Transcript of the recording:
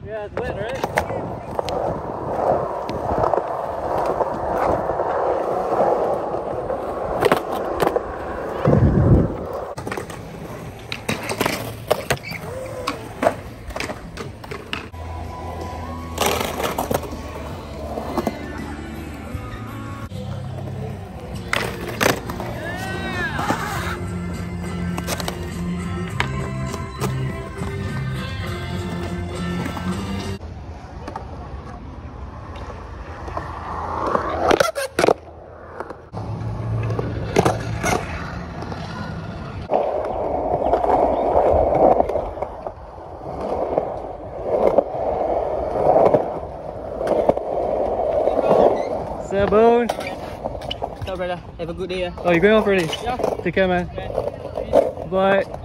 Yeah, it's wet, right? Boone. So brother, have a good day. Oh, you're going off already? Yeah. Take care, man. Okay. Bye.